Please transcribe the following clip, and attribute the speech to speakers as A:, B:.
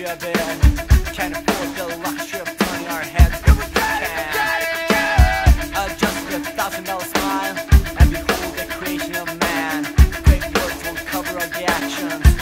A: a bit. Can't afford the luxury of turning our heads. Can adjust a $1,000 smile and behold the creation of man. Great words won't cover all the actions.